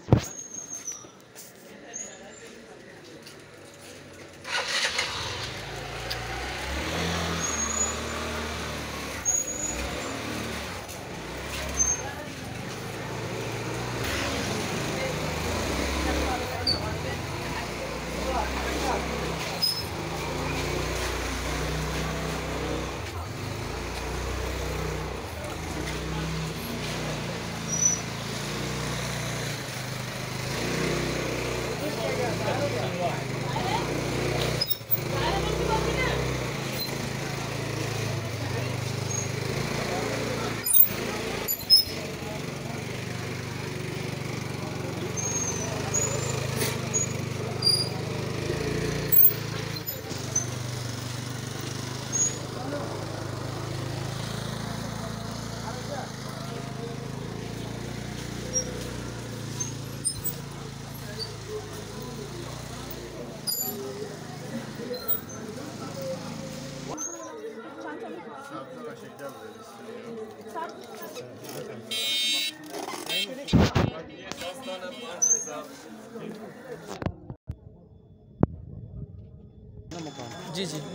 जी जी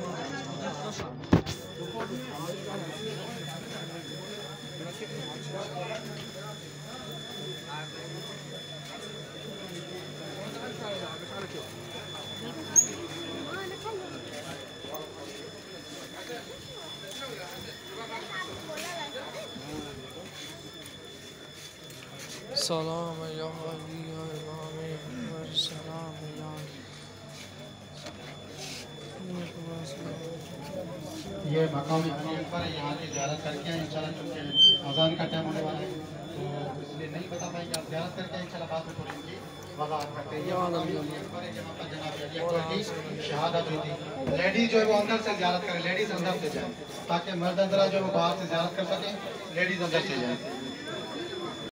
सलाम या अली या इमाम अकबर सलाम या ये मकाम पर यहाँ की ज़ियारत करके इंशाल्लाह, चूँकि अज़ान का टाइम होने वाला है तो इसलिए नहीं बता पाएंगे। आप ज़ियारत करके इंशाल्लाह बाद में थोड़ी उनकी वज़ाहत करते हैं। यहाँ पर जनाब अली अकबर की शहादत हुई थी। लेडीज़ जो है वो अंदर से ज़ियारत करें, लेडीज़ अंदर से जाएँ, ताकि मर्द अंदर जो है वो बाहर से ज़ियारत कर सकें, लेडीज़ अंदर से जाएँ।